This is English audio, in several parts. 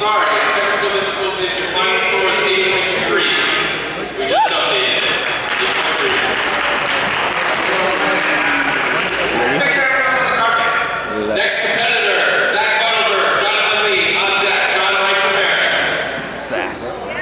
Sorry, technical difficulties. Your final score is 8.3. We just updated it. 8.3. Next competitor, Zach Buttlberg, Jonathan Lee, on deck, John Mike Romero. Sass.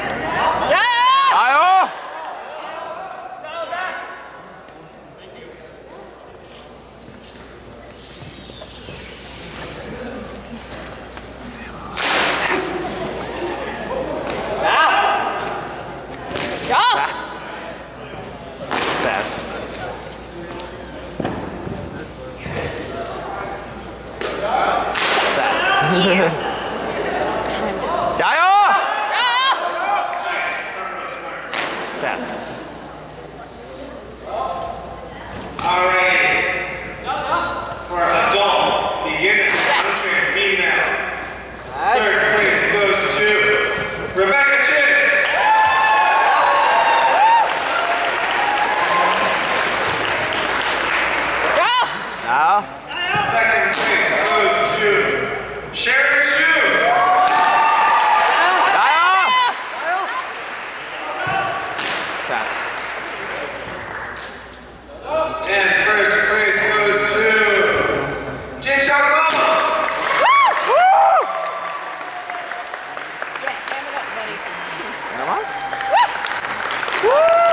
All right. For adults, beginners, female. Third place goes to Rebecca Chin. Second place goes to Sharon Shu. And first place goes to James Ramos. Yeah, ham it up, buddy. Ramos? Woo!